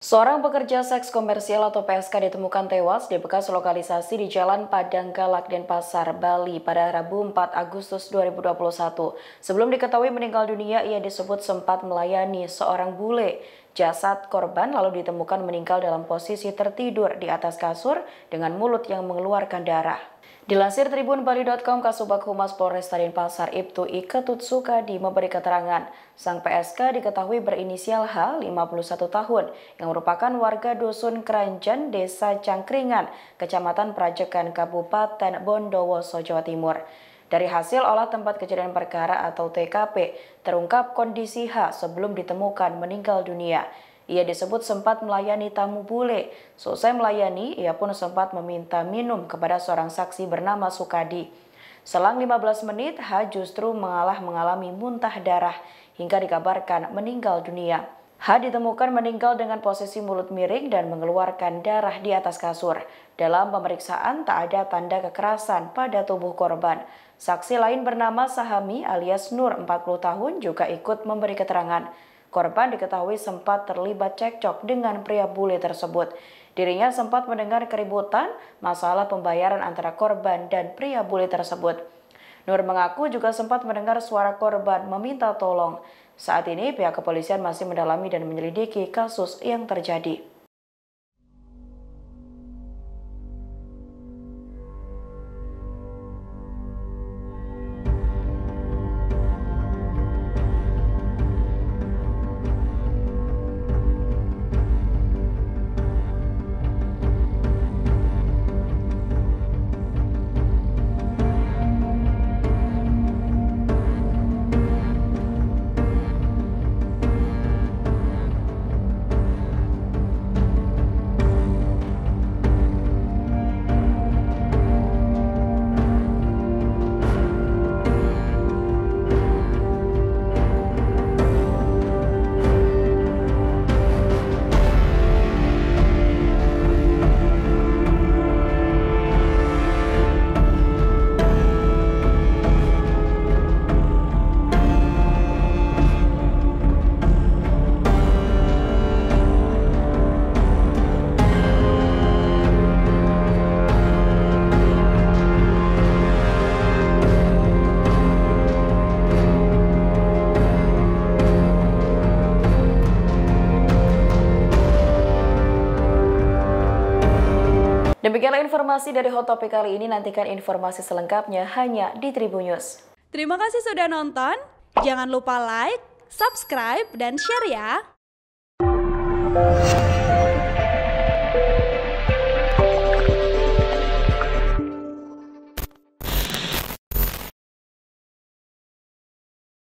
Seorang pekerja seks komersial atau PSK ditemukan tewas di bekas lokalisasi di Jalan Padang Galak, Denpasar, Bali pada Rabu 4 Agustus 2021. Sebelum diketahui meninggal dunia, ia disebut sempat melayani seorang bule. Jasad korban lalu ditemukan meninggal dalam posisi tertidur di atas kasur dengan mulut yang mengeluarkan darah. Dilansir tribunbali.com, Kasubag Humas Polresta Denpasar Ibtu Ketut Sukadi memberi keterangan, sang PSK diketahui berinisial H, 51 tahun, yang merupakan warga Dusun Keranjan, Desa Cangkringan, Kecamatan Prajekan, Kabupaten Bondowoso, Jawa Timur. Dari hasil olah tempat kejadian perkara atau TKP, terungkap kondisi H sebelum ditemukan meninggal dunia. Ia disebut sempat melayani tamu bule. Selesai melayani, ia pun sempat meminta minum kepada seorang saksi bernama Sukadi. Selang 15 menit, H justru mengalami muntah darah hingga dikabarkan meninggal dunia. H ditemukan meninggal dengan posisi mulut miring dan mengeluarkan darah di atas kasur. Dalam pemeriksaan, tak ada tanda kekerasan pada tubuh korban. Saksi lain bernama Sahami alias Nur, 40 tahun, juga ikut memberi keterangan. Korban diketahui sempat terlibat cekcok dengan pria bule tersebut. Dirinya sempat mendengar keributan masalah pembayaran antara korban dan pria bule tersebut. Nur mengaku juga sempat mendengar suara korban meminta tolong. Saat ini pihak kepolisian masih mendalami dan menyelidiki kasus yang terjadi. Demikianlah informasi dari Hot Topic kali ini. Nantikan informasi selengkapnya hanya di Tribun News. Terima kasih sudah nonton. Jangan lupa like, subscribe, dan share ya.